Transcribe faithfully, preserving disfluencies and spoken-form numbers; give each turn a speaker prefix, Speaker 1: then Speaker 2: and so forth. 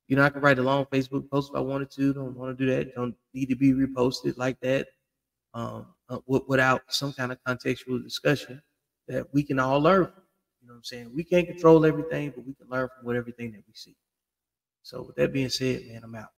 Speaker 1: You know, I can write a long Facebook post if I wanted to. Don't want to do that. Don't need to be reposted like that. Um, uh, without some kind of contextual discussion that we can all learn from. You know what I'm saying? We can't control everything, but we can learn from what everything that we see. So with that being said, man, I'm out.